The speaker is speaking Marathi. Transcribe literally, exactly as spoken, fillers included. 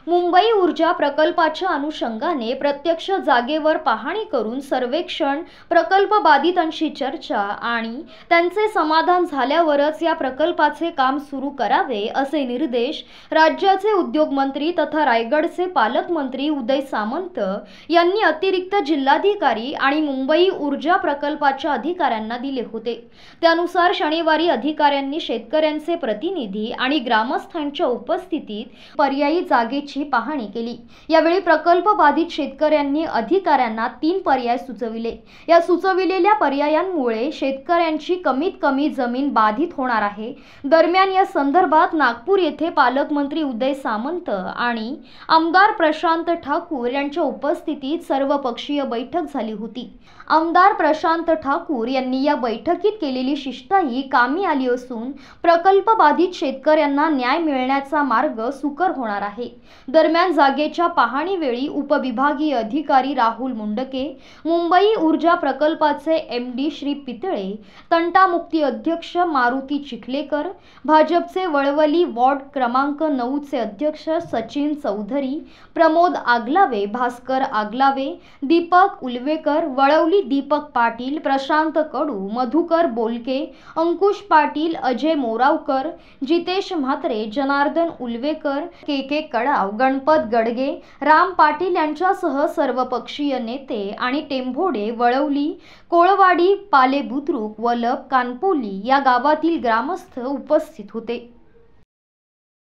मुंबई ऊर्जा प्रकल्पाच्या अनुषंगाने प्रत्यक्ष जागेवर पाहणी करून सर्वेक्षण, प्रकल्प बाधितांशी चर्चा आणि त्यांचे समाधान झाल्यावरच या प्रकल्पाचे काम सुरू करावे असे निर्देश राज्याचे उद्योग मंत्री तथा रायगडचे पालकमंत्री उदय सामंत यांनी अतिरिक्त जिल्हाधिकारी आणि मुंबई ऊर्जा प्रकल्पाच्या अधिकाऱ्यांना दिले होते। त्यानुसार शनिवारी अधिकाऱ्यांनी शेतकऱ्यांचे प्रतिनिधी आणि ग्रामस्थांच्या उपस्थितीत पर्यायी जागेची पाहणी केली। यावेळी प्रकल्प बाधित शेतकऱ्यांनी अधिकाऱ्यांना तीन पर्याय सुचविले। या सुचविलेल्या पर्यायांमुळे शेतकऱ्यांची कमीत कमी जमीन बाधित होणार आहे। दरम्यान या संदर्भात नागपूर येथे पालकमंत्री उदय सामंत आणि आमदार प्रशांत ठाकूर यांच्या उपस्थितीत सर्वपक्षीय बैठक झाली होती। आमदार प्रशांत ठाकूर यांनी या बैठकीत केलेली शिष्टाई कामी आली असून प्रकल्प बाधित शेतकऱ्यांना न्याय मिळण्याचा मार्ग सुकर होणार आहे। दरम्यान जागेच्या पाहणीवेळी उपविभागीय अधिकारी राहुल मुंडके, मुंबई ऊर्जा प्रकल्पाचे एम डी श्री पितळे, तंटामुक्ती अध्यक्ष मारुती चिखलेकर, भाजपचे वळवली वॉर्ड क्रमांक नऊ चे अध्यक्ष सचिन चौधरी, प्रमोद आगलावे, भास्कर आगलावे, दीपक उलवेकर, वळवली दीपक पाटील, प्रशांत कडू, मधुकर बोलके, अंकुश पाटील, अजय मोरावकर, जितेश म्हात्रे, जनार्दन उलवेकर, के के कडाव, गणपत गडगे, राम पाटील यांच्यासह सर्वपक्षीय नेते आणि टेंभोडे, वळवली, कोळवाडी, पाले बुद्रुक, वलप, कानपोली या गावातील ग्रामस्थ उपस्थित होते।